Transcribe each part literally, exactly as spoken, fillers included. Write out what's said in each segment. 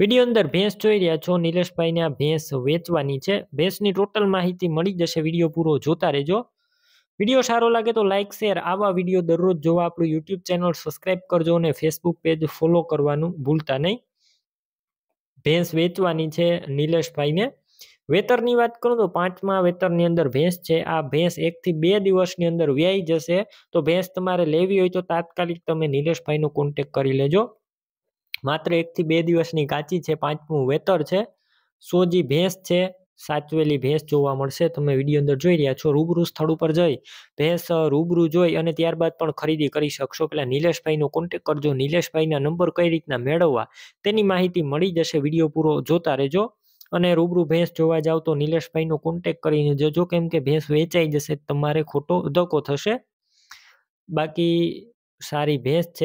Video અંદર ભેંસ જોઈ રહ્યા છો, નિલેશભાઈને આ ભેંસ વેચવાની છે. ભેંસની ટોટલ માહિતી મળી જશે, વિડીયો પૂરો જોતા રહેજો. વિડીયો સારો લાગે તો લાઇક શેર, આવા વિડીયો દરરોજ જોવા આપણું યુટ્યુબ ચેનલ સબસ્ક્રાઇબ કરજો અને ફેસબુક પેજ ફોલો કરવાનું ભૂલતા નહીં. ભેંસ વેચવાની છે નિલેશભાઈને. વેતરની વાત કરું તો પાંચમા વેતરની અંદર ભેંસ છે. આ ભેંસ એકથી બે દિવસની અંદર વ્યાઈ જશે. તો ભેંસ તમારે લેવી હોય તો તાત્કાલિક તમે નિલેશભાઈનો કોન્ટેક કરી લેજો. માત્ર એકથી બે દિવસની કાચી છે, પાંચમું વેતર છે. સોજી ભેંસ છે, સાચવેલી ભેંસ જોવા મળશે. તમે વિડીયો અંદર જોઈ રહ્યા છો. રૂબરૂ સ્થળ ઉપર જઈ ભેંસ રૂબરૂ જોઈ અને ત્યારબાદ પણ ખરીદી કરી શકશો. પેલા નિલેશભાઈનો કોન્ટેક કરજો. નિલેશભાઈના નંબર કઈ રીતના મેળવવા તેની માહિતી મળી જશે, વિડીયો પૂરો જોતા રહેજો. અને રૂબરૂ ભેંસ જોવા જાવ તો નિલેશભાઈનો કોન્ટેક કરીને જજો, કેમ કે ભેંસ વેચાઈ જશે તમારે ખોટો ધક્કો થશે. બાકી સારી ભેંસ છે.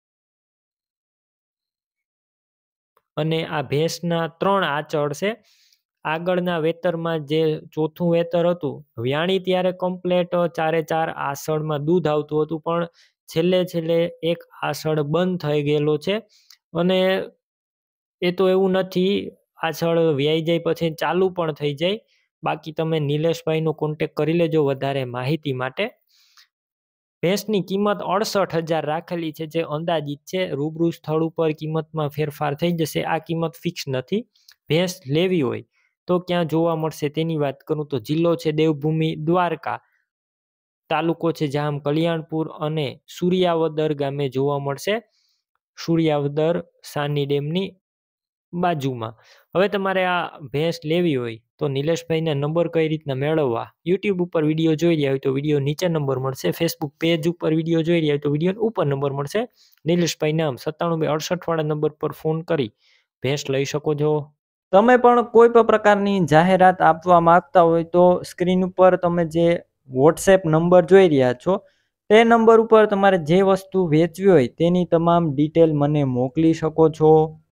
અને આ ભેંસના ત્રણ આચળ છે. આગળના વેતરમાં જે ચોથું વેતર હતું, વ્યાણી ત્યારે કમ્પ્લેટ ચારે ચાર આસળમાં દૂધ આવતું હતું, પણ છેલ્લે છેલ્લે એક આસળ બંધ થઈ ગયેલો છે. અને એ તો એવું નથી, આસળ વ્યાઈ જાય પછી ચાલુ પણ થઈ જાય. બાકી તમે નિલેશભાઈનો કોન્ટેક કરી લેજો વધારે માહિતી માટે. ભેંસની કિંમત અડસઠ હજાર રાખેલી છે, જે અંદાજિત છે. રૂબરૂ સ્થળ ઉપર કિંમતમાં ફેરફાર થઈ જશે. આ કિંમત ફિક્સ નથી. ભેંસ લેવી હોય તો ક્યાં જોવા મળશે તેની વાત કરું તો જિલ્લો છે દેવભૂમિ દ્વારકા, તાલુકો છે જામ કલ્યાણપુર અને સૂર્યાવદર ગામે જોવા મળશે. સૂર્યાવદર સાની ડેમની બાજુમાં. હવે તમારે આ ભેંસ લેવી હોય તો નિલેશભાઈના નંબર કઈ રીતના મેળવવા, યુટ્યુબ ઉપર વિડીયો જોઈ રહ્યા હોય તો વિડીયો નીચે નંબર મળશે. ફેસબુક પેજ ઉપર વિડીયો જોઈ રહ્યા હોય તો વિડીયો ઉપર નંબર મળશે. નિલેશભાઈ નામ સત્તાણું બે અડસઠ વાળા નંબર પર ફોન કરી ભેંસ લઈ શકો છો. તમે પણ કોઈ પણ પ્રકારની જાહેરાત આપવા માંગતા હોય તો સ્ક્રીન ઉપર તમે જે વોટ્સએપ નંબર જોઈ રહ્યા છો તે નંબર ઉપર તમારે જે વસ્તુ વેચવી હોય તેની તમામ ડિટેલ મને મોકલી શકો છો.